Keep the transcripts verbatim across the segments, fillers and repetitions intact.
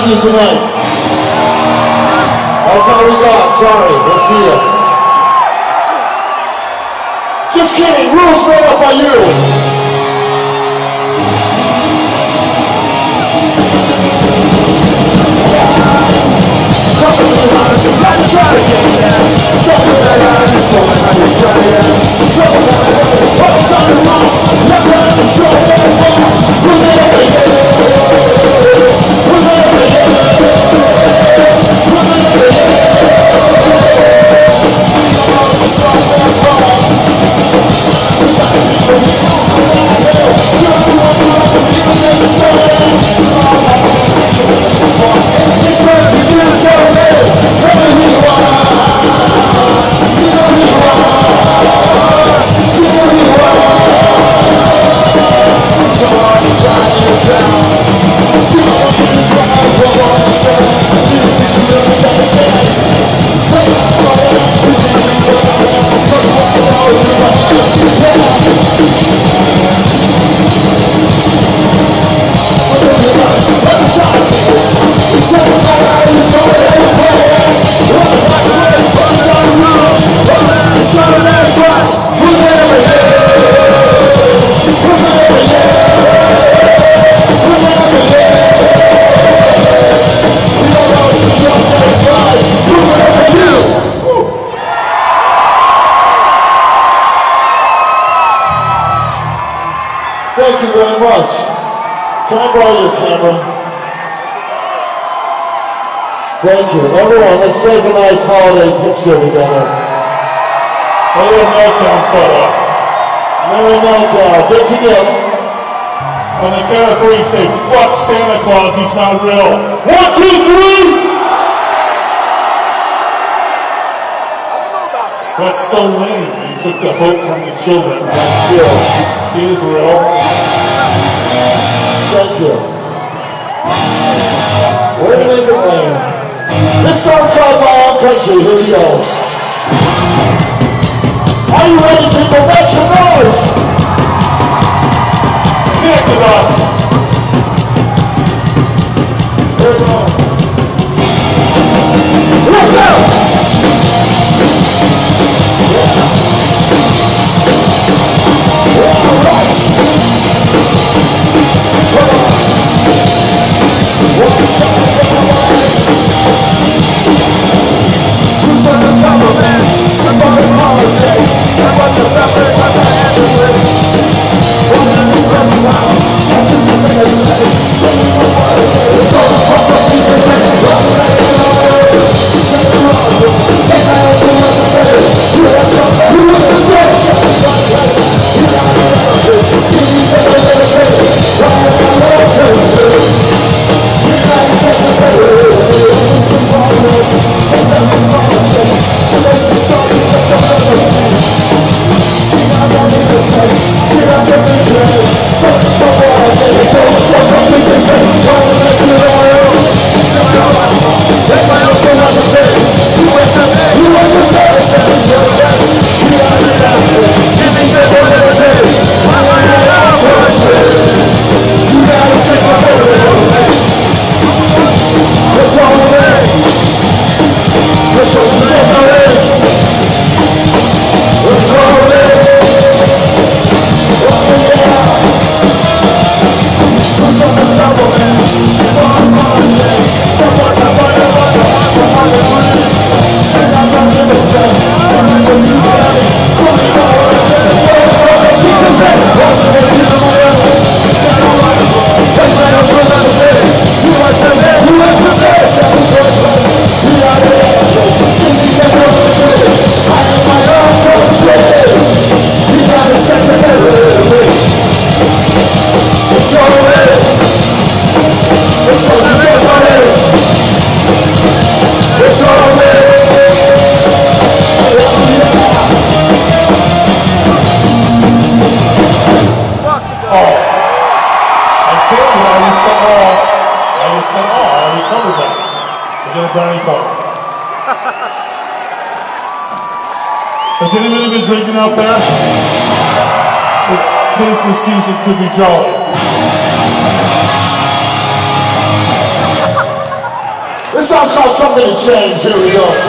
Thank you, good night. That's all we got, sorry, we'll see you. Just kidding, rules made up by you. Let's try to get down. Talking about how you're slowing how you're crying. Looking at us, looking at the loss. Looking at us, control that wall. Who's it over here? Who's it over here? Who's it over here? Come on, just solve that wall. We're trying to keep it real. You're the one to love the people in this world. All that shit is the fuck. It's worth it, you tell me. Tell me who you are. Tell me who you are. Tell me who you are. So I'm trying to tell. Tell me who's right, what I want to say. Do you think you're trying to chance? Take my money, do you think you're right? Cause what I know is I'm gonna see that. I'm gonna run, let me try. Tell me my life is going anywhere. Run like a way, run down the road. Run like a son of that cry. Who's over here? Who's over here? Who's over here? We don't know it's a son of that cry. Who's over you? Thank you very much. Can I borrow your camera? Thank you. Everyone, let's take a nice holiday picture together. A little meltdown photo. Merry meltdown. Get together. On the count of three, say, fuck Santa Claus, he's not real. One, two, three! That's so lame. You took the hope from the children. That's true. He is real. Thank you. Way to make it lame. This song's called My Own Country. Here we go. Are you ready, people? Make some noise! Connect the dots. Here we go. Let's go! Yeah. Yeah, all right. Come on. One side, one way. Who's on the government? Somebody policy. And what's the government? What the hell is it? One of the first round. Chances of being a slave. Tell me what what is it? Go to fuck up pieces and run away. Take the road. Take my own to run away. You have something. You have the dress. You got the nervous. You need to know what it's it. Why am I love country? You got to take the baby. Some problems. And nothing politics. So there's a song that's like the melody. Sing out on the business. Get up in this way. Talk about what I did. Don't fuck up with this way. Don't make it on my own. Don't know what I want. Let my own go on the thing. You went to me. You went to service. That was your best. You got it out of this. Give me the one that I did. I want it out of this. You gotta take my baby away. It's all the way. It's all the way. It's all the way. Oh yeah. Who's on the double man? Sit on the policy. Don't want to wonder what the heart of how they want it. Sit down on the obsess. Don't let them use it. Don't be more than that. Don't let them use it. Don't let them use it. Tell me what it was. That's why I'm going to the day. Who was the man? Who was the sense? That was your place. We are the angels. Give me the country. I am my own country. You gotta set the memory. It's all the way. It's all the way. It's all the way. Oh. I said it, I just said all. I just said all. I already covered that. We're gonna Barney cover. Has anybody been drinking out there? It's tis the season to be jolly. This song's called Something to Change. Here we go.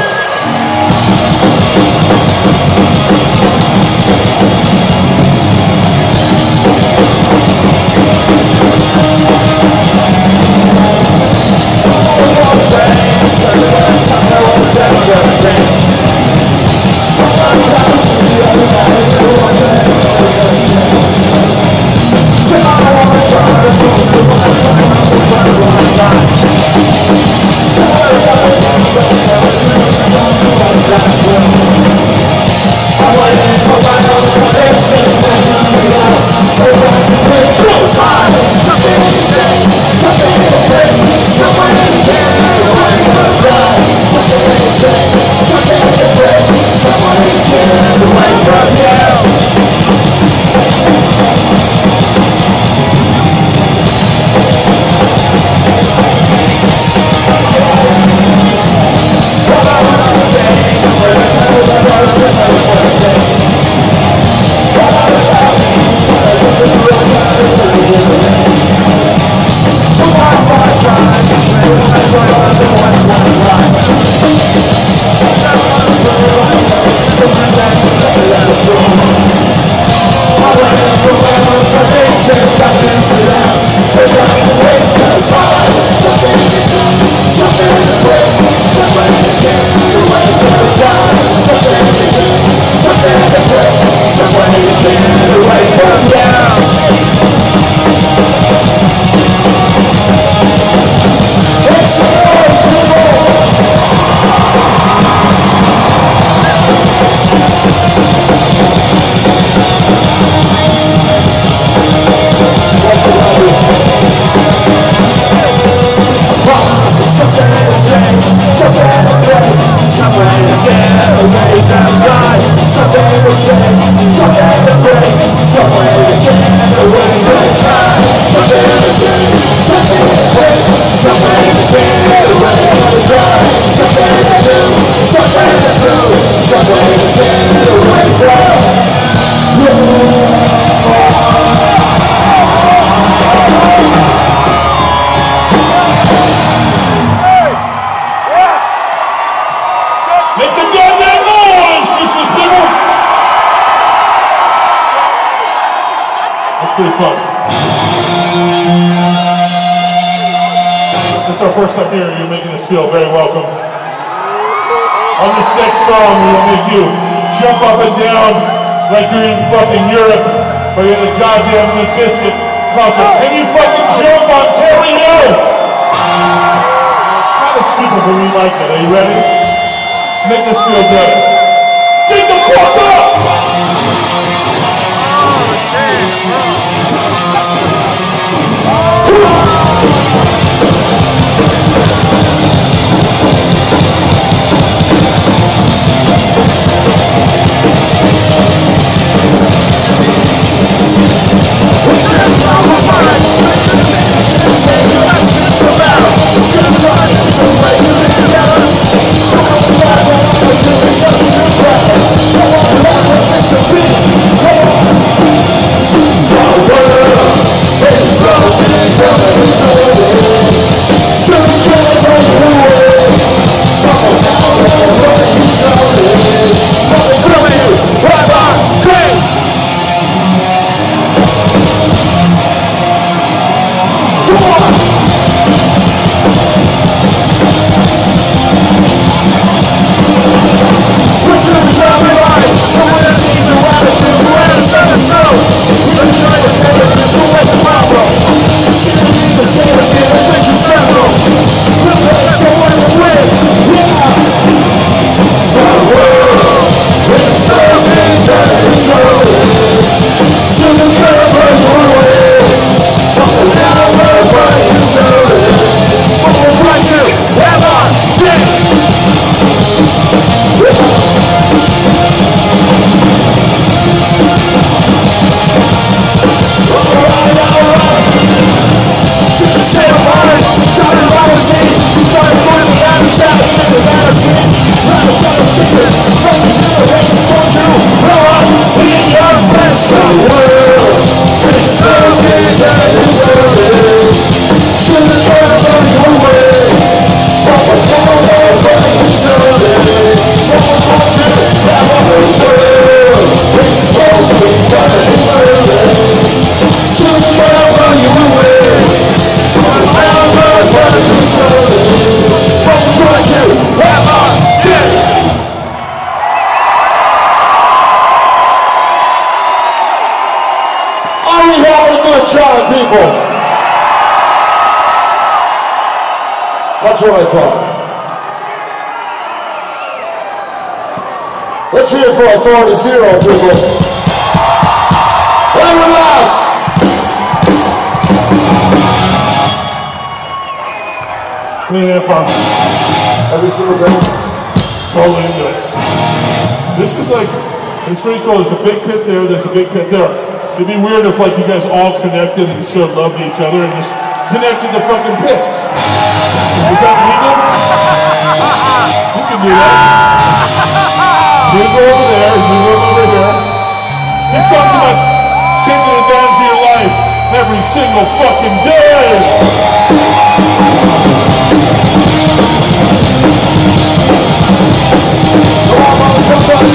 Pretty fun. That's our first time here. You're making us feel very welcome. On this next song, we'll make you jump up and down like you're in fucking Europe or you're in the goddamn Limp Bizkit concert. Can you fucking jump, Ontario? It's kind of stupid, but we like it. Are you ready? Make us feel better. Get the fuck up! Together. are we having a good time, people? That's what I thought. Let's hear it for Authority Zero, people. Every last. Yeah, fun. Every single day. Totally into it. This is like, it's pretty cool. There's a big pit there, there's a big pit there. It'd be weird if like you guys all connected and showed love to each other and just connected the fucking pits. Is that legal? You can do that. You go over there, you go over here. This song's about taking advantage of your life every single fucking day. Come on, motherfuckers.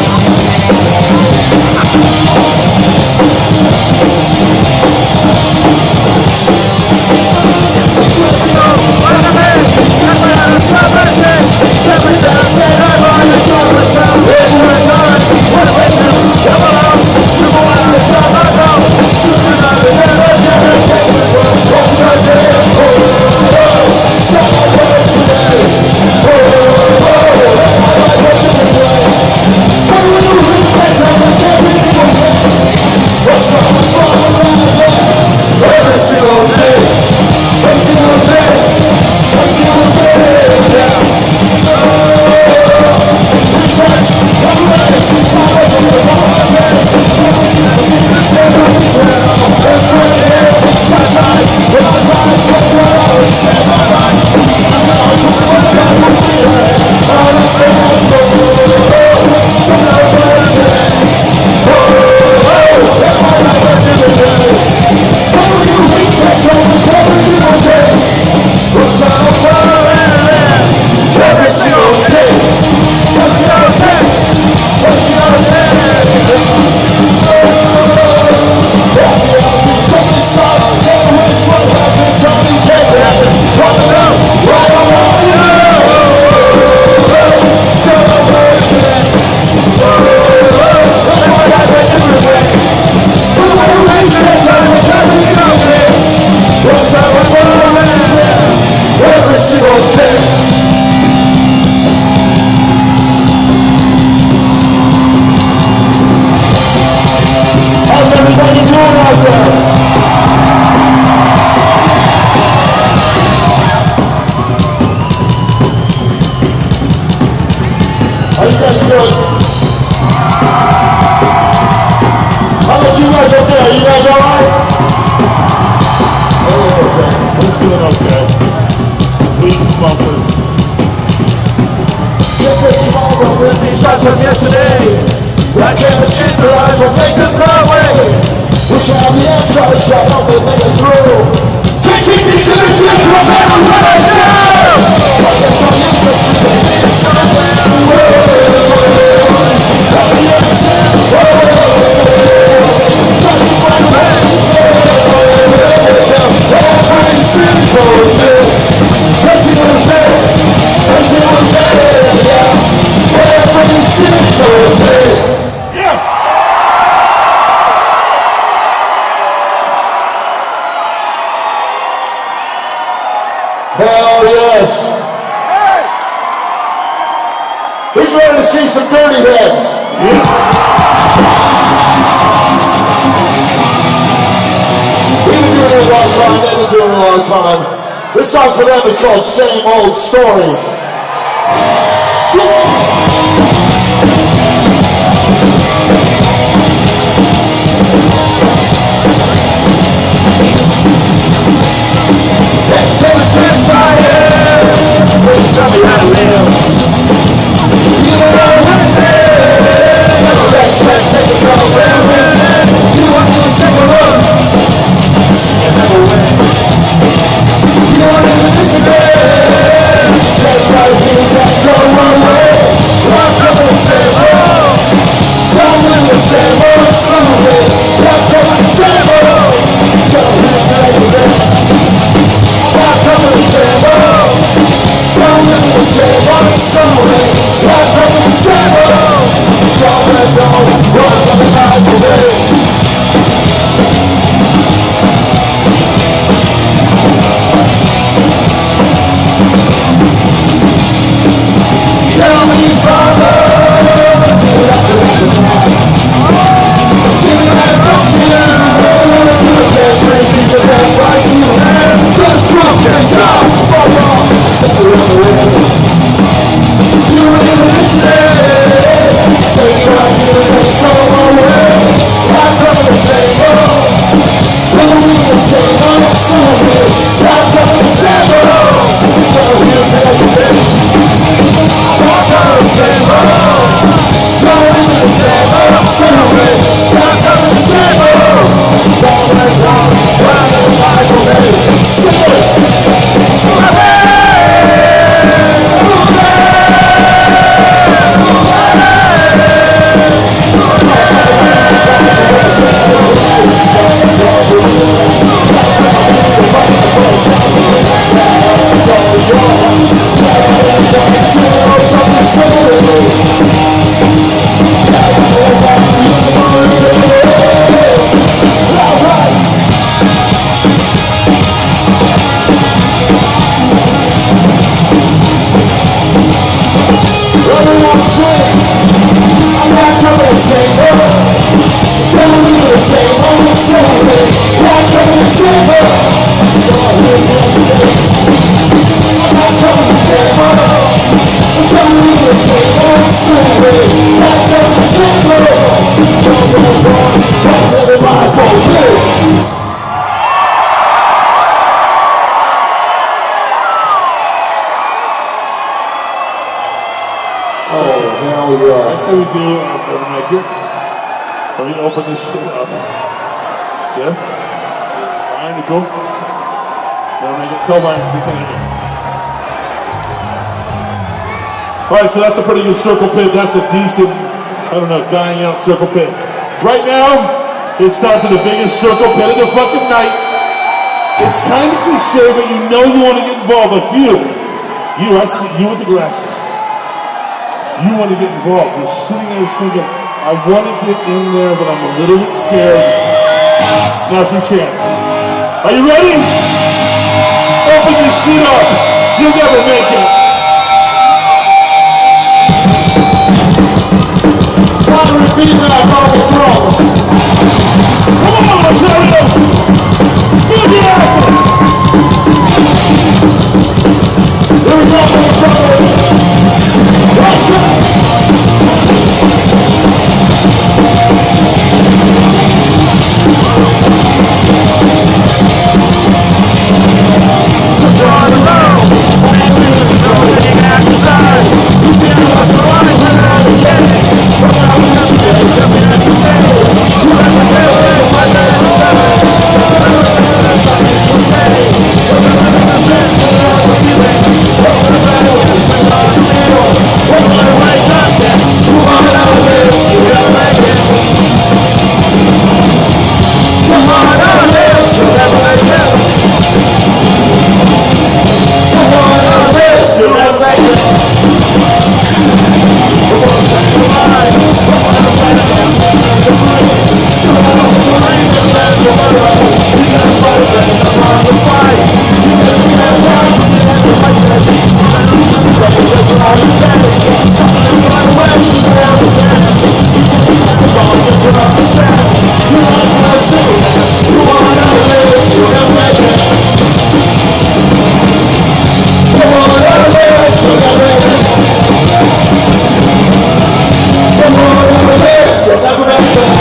Hell yes. Hey. Who's ready to see some dirty heads? Yeah. We've been doing it a long time, they've been doing it a long time. This song's for them, it's called Same Old Story. Tell me how to live. You don't know what it is. Let's take a program. You want to take a look. See another way. You don't even listen to it. Take all the things that go one way. I say we do our open mic here. Let me open this shit up. Yes? Fine, to go. Now make it tell Ryan if you can hear me. Alright, so that's a pretty good circle pit. That's a decent, I don't know, dying out circle pit. Right now, it's time for the biggest circle pit of the fucking night. It's kind of cliche, but you know you want to get involved. Like you. You, I see you with the glasses. You want to get involved. You're sitting there thinking, I want to get in there, but I'm a little bit scared. Now's your chance. Are you ready? Open this shit up. You'll never make it. Water and feedback on the thrones. Come on, Ontario. Move your asses. Here we go, motherfucker. Watch it! It's all around. Nobody at your side. You did what's right when I began. But I was just scared of me at the table. You let me tell me what that's inside. I don't know what you say. But there was a chance to know what you meant. What was I doing? Somebody to me. What was I right contact? You wanna live, you gotta make it. You wanna live, you'll never make it. You wanna live, you'll never make it. You wanna say goodbye, you wanna fight against the fight. You wanna find the best of our life. You gotta fight against the wrong to fight. Because we have time to get in the places. You gotta do something, that's all you take. Something right away, so you never can. You take that the wrong, that's what I understand. You wanna see, you wanna live, you'll never make it. You wanna live, you'll never make it. You wanna live, you'll never make it.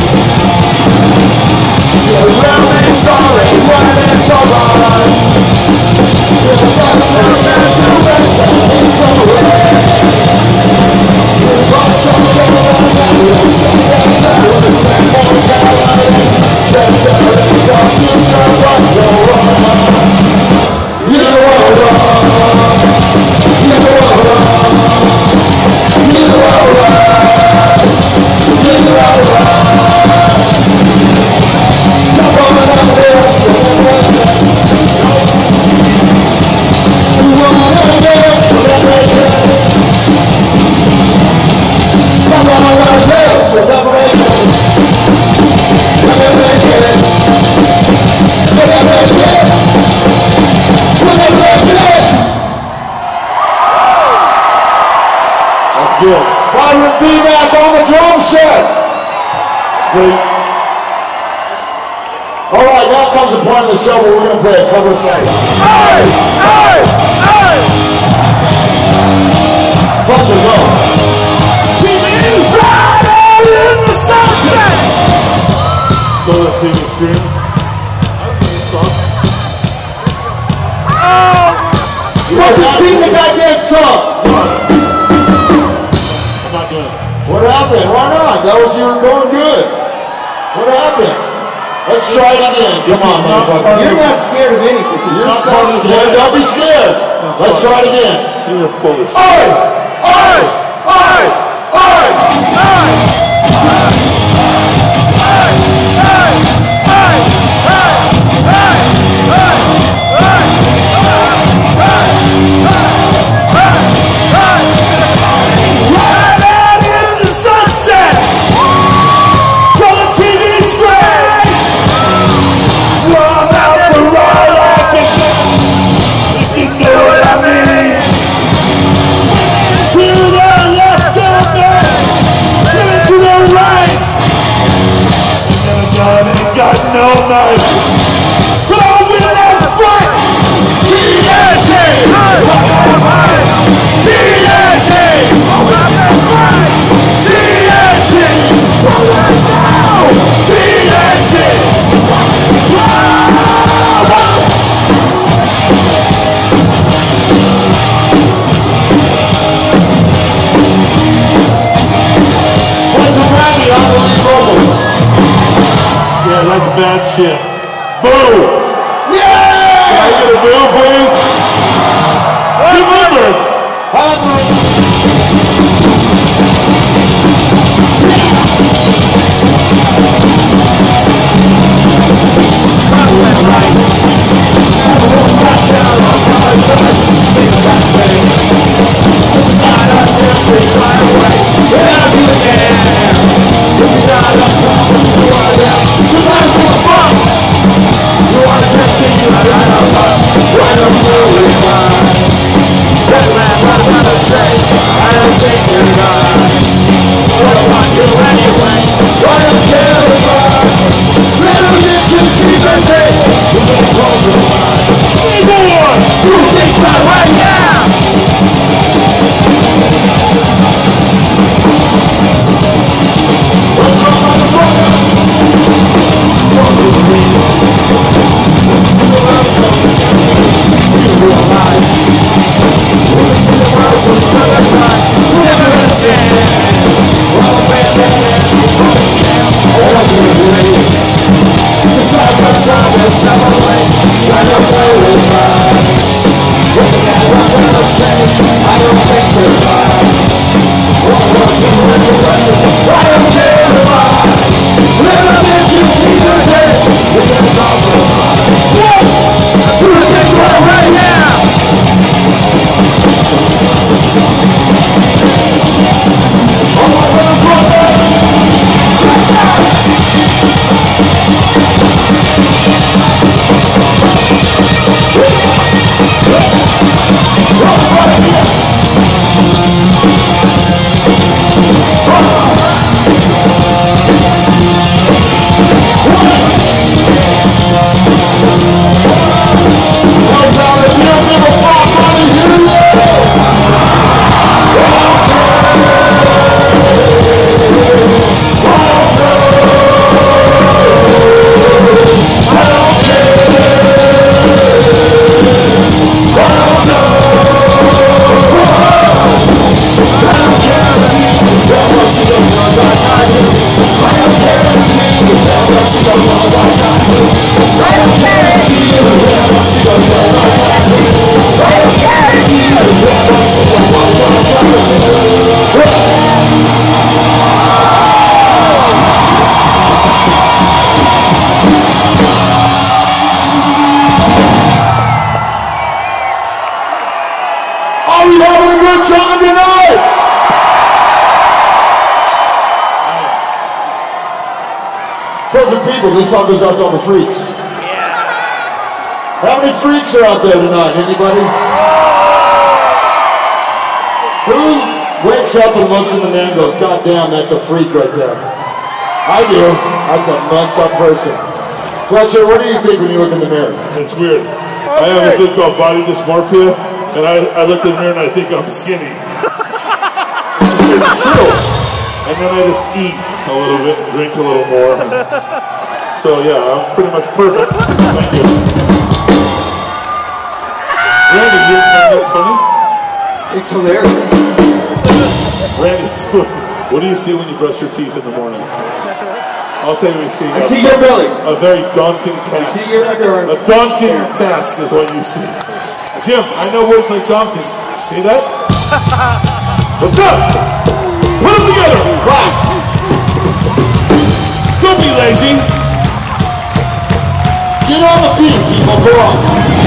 You're really sorry when it's alright. You're the best person to better, it's alright. You're the some girl and you're some things that will stand for mortality. Then there is a future what's alright. You are wrong. You are wrong. You are right. You are right. You wanna live, you wanna live. You wanna live, you wanna live. You wanna live, you wanna make it. You wanna make it. You wanna make it. You wanna make it. That's good. Fire and feedback on the drum set. Sweet. All right, now comes the point of the show where we're going to play a cover song. Hey! Hey! Hey! Fuck it, go. See me right out in the sunset. Go to the T V screen. I don't know this song. Oh! You want to sing the goddamn song? I'm not doing it. What happened? Why not? That was, you were going good. What happened? Let's try it again. Come on, motherfucker. You're not scared of anything. You're You're not scared. scared. Don't be scared. Let's try it again. You're full of shit. Oi! Oi! Oi! Oi! Oi! Right out in the sunset from the T V screen. Run out the road like a gun, if you know what I mean. To the left of me, to the right. No gun ain't got no knife, but I will not fight. bad shit. Boo! Yeah! Can I get a boo, please? Jim Lindbergh! Perfect people, this song goes out to all the freaks. Yeah. How many freaks are out there tonight? Anybody? Who wakes up and looks in the mirror and goes, God damn, that's a freak right there? I do. That's a messed up person. Fletcher, what do you think when you look in the mirror? It's weird. I have a thing called body dysmorphia, and I, I look in the mirror and I think I'm skinny. It's, it's true. And then I just eat a little bit and drink a little more. So yeah, I'm pretty much perfect. Thank you. Randy, you find that funny? It's hilarious. Randy, what do you see when you brush your teeth in the morning? I'll tell you what you see. I see your belly. A very daunting task. I see your underarm. A daunting task is what you see. Jim, I know words like daunting. See that? What's up? Put them together! Clap! Don't be lazy! Get on the beat, people, go on!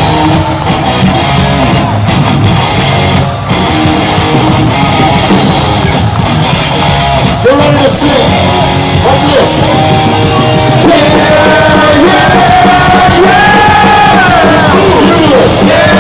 Get ready to sing like this! Yeah, yeah, yeah! You do it! Yeah!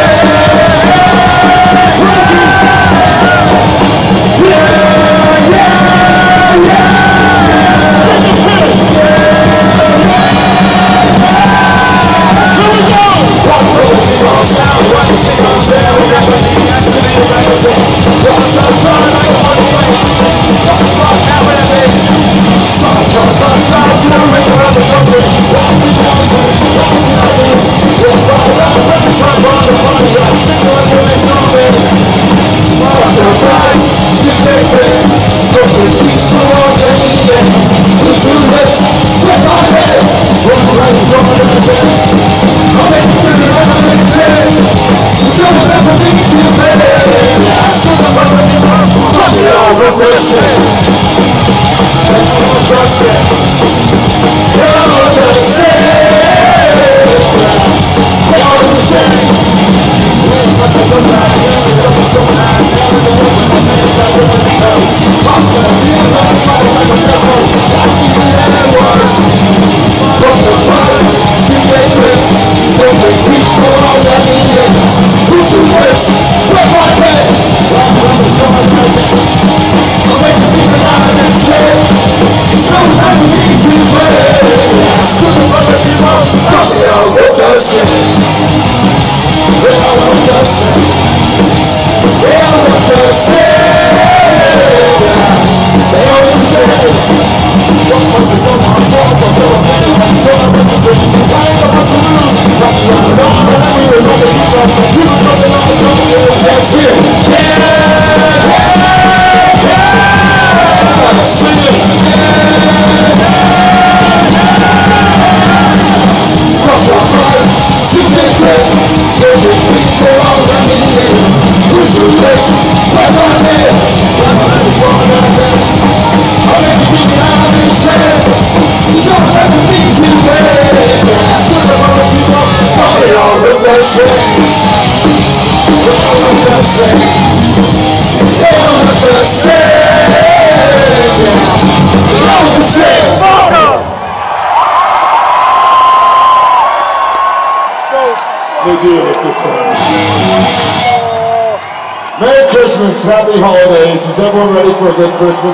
Merry Christmas, happy holidays. Is everyone ready for a good Christmas?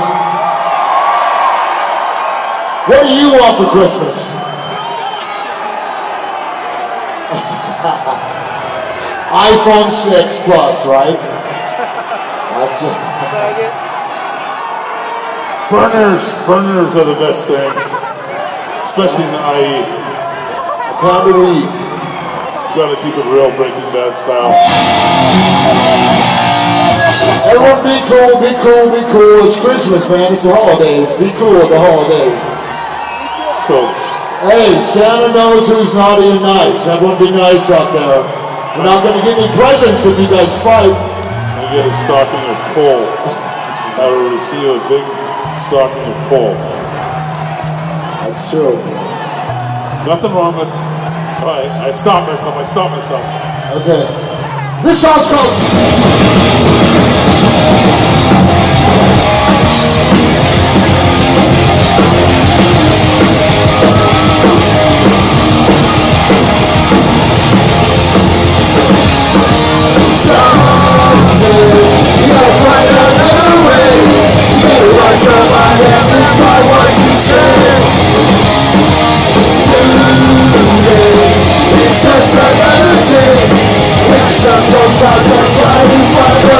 What do you want for Christmas? iPhone six Plus, right? That's Burners, burners are the best thing, especially in the I E. I can't believe. You gotta keep it real, Breaking Bad style. Everyone be cool, be cool, be cool. It's Christmas, man. It's the holidays. Be cool at the holidays. So, hey, Santa knows who's naughty and nice. Everyone be nice out there. You're not going to give me presents if you guys fight. I get a stocking of coal. I will receive a big stocking of coal. That's true. Nothing wrong with... Alright, I stopped myself, I stopped myself. Okay. This song's called... It's just another day. It's just so sad, so sad.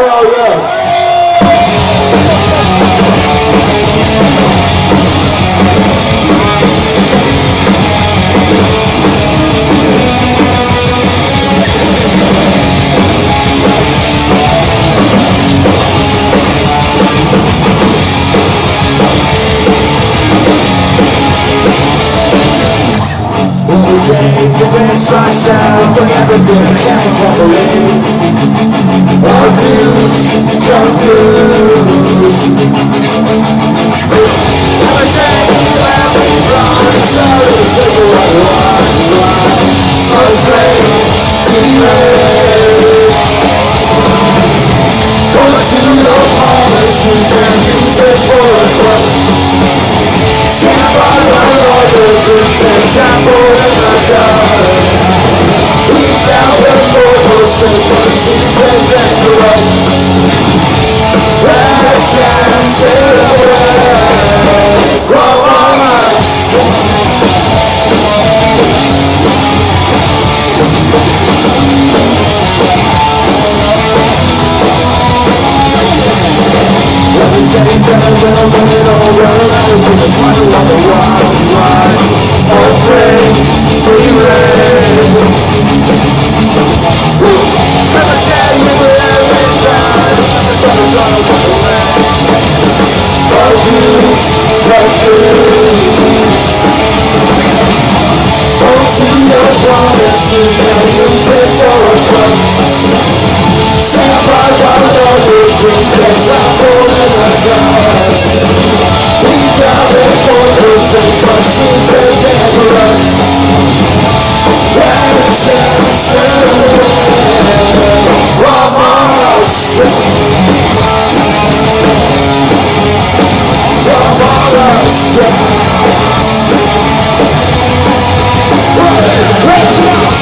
Oh, yes. Convince myself of everything I can't believe. Abused, confused. Every day, every dawn, so it's like a white line. Afraid to live. Going to your heart, you can use it for a club. Stand by my orders and take chapel in the dark. We found the focus and the seeds and then grow. Last chance to away. Grow on us. Every day that I will run it over, everything is running on the wild line. Afraid to live. Every day we live and die, the sun is on the way. Abuse, confused. Onto your promise, you can use it for a club. Stand by while the dream takes up all in the dark. We got it for the sake, but seems they can't run. Last chance to win. One more shot. One more shot. Let's go.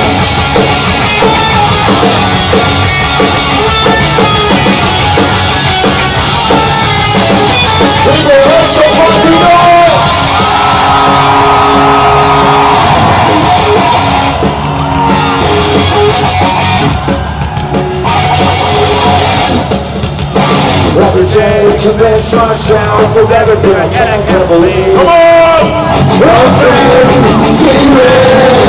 Every day convince myself of everything I can't believe. Come on! Afraid to live.